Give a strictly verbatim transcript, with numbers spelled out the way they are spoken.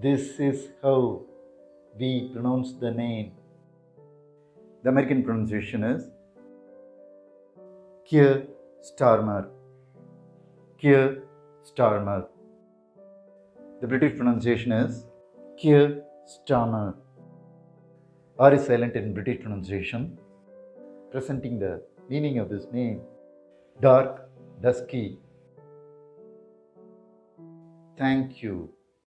This is how we pronounce the name. The American pronunciation is Kier Starmer. Kier Starmer. The British pronunciation is Kier Starmer. R is silent in British pronunciation, presenting the meaning of this name: dark, dusky. Thank you.